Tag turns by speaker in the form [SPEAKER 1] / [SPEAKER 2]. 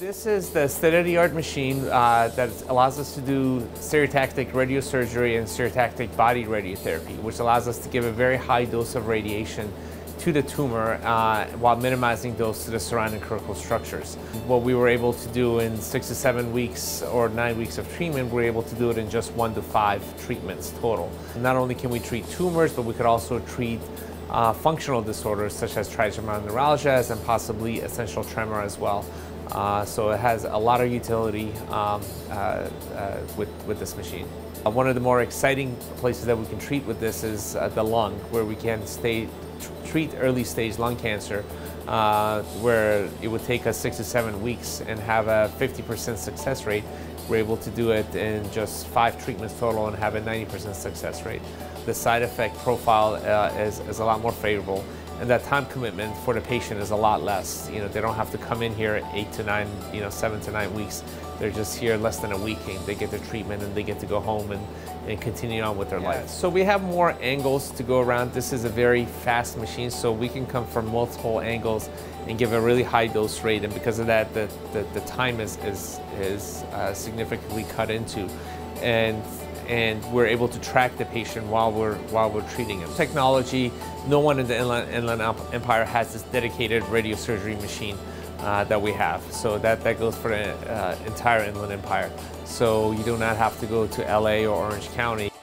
[SPEAKER 1] This is the state-of-the-art machine that allows us to do stereotactic radiosurgery and stereotactic body radiotherapy, which allows us to give a very high dose of radiation to the tumor while minimizing dose to the surrounding critical structures. What we were able to do in 6 to 7 weeks or 9 weeks of treatment, we're able to do it in just 1 to 5 treatments total. Not only can we treat tumors, but we could also treat functional disorders such as trigeminal neuralgias and possibly essential tremor as well. So it has a lot of utility with this machine. One of the more exciting places that we can treat with this is the lung, where we can treat early stage lung cancer, where it would take us 6 to 7 weeks and have a 50% success rate. We're able to do it in just 5 treatments total and have a 90% success rate. The side effect profile is a lot more favorable, and that time commitment for the patient is a lot less. You know, they don't have to come in here 8 to 9, 7 to 9 weeks. They're just here less than a week, and they get their treatment and they get to go home and continue on with their life. So we have more angles to go around. This is a very fast machine, so we can come from multiple angles and give a really high dose rate, and because of that, the time is significantly cut into, and we're able to track the patient while we're treating him. Technology, no one in the Inland Empire has this dedicated radiosurgery machine that we have. So that goes for the entire Inland Empire. So you do not have to go to LA or Orange County.